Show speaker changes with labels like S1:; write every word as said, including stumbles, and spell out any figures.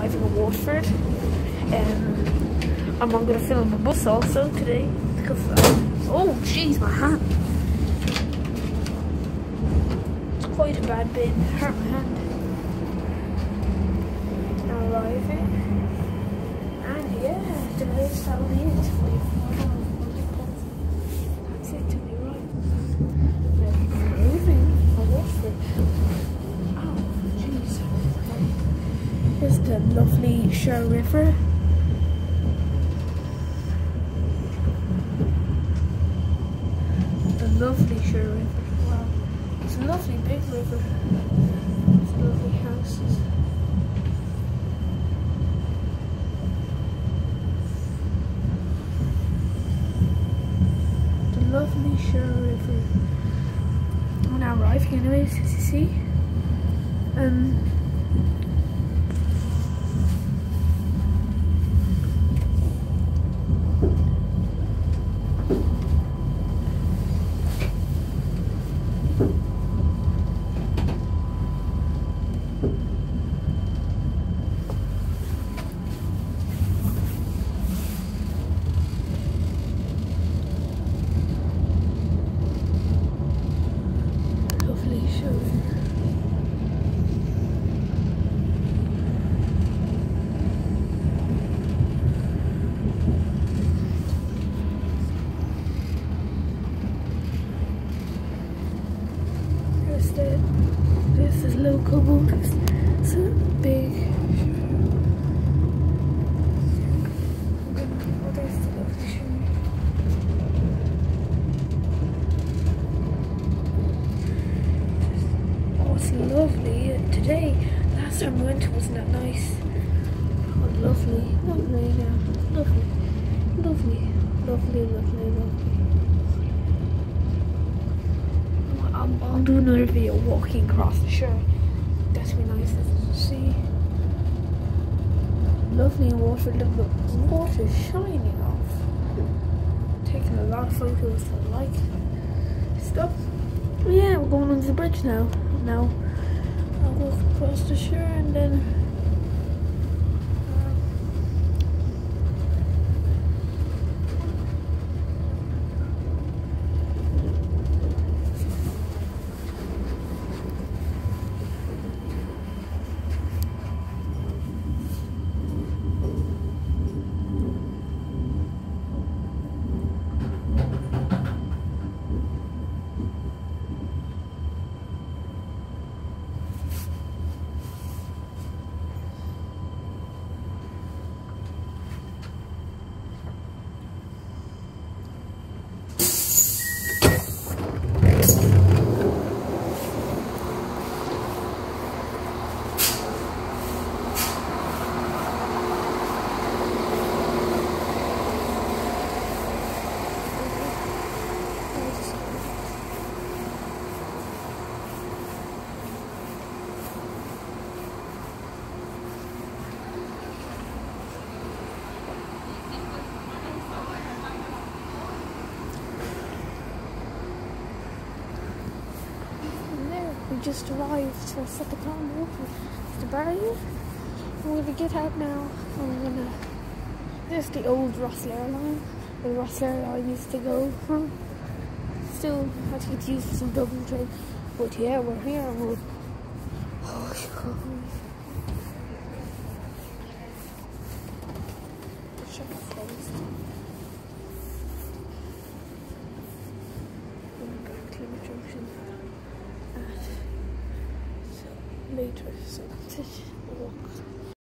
S1: arriving in Waterford. Um, I'm going to film a bus also today because uh, oh jeez, my hand. It's quite a bad bit. It hurt my hand. Now arriving, and yeah, today's Saturday. It's That's it to me, right? Then moving for Waterford. Oh jeez. Here's the lovely Shire River. The lovely Shire River. Wow. It's a lovely big river. It's lovely houses. The lovely Shire River. We're now arriving anyways, as you see. Um This is local motors. So big. Oh, there's the lovely Oh, it's lovely today. Last time we went wasn't that nice. Oh, lovely, lovely now. Lovely, lovely, lovely, lovely, lovely. I'll, I'll do another video walking across the shore. That's really nice to see. Lovely in Waterford. Look, look, the water shining off. Taking a lot of photos I like stuff. Yeah, we're going under the bridge now. Now I'll walk across the shore and then we just arrived to set the clown water. It's the barrier. We're gonna get out now. And we're gonna. There's the old Rossler line. The Rossler line used to go. Huh? Still, I think it's used for some Dublin train. But yeah, we're here and we're. Oh god. Check it closed. Going back to the junction. At, so later, so that's it. Walk.